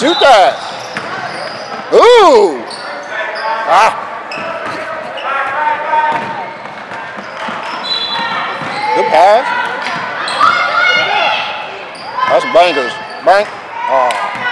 Shoot that. Ooh. Ah. Good pass. That's bangers. Bang. Oh.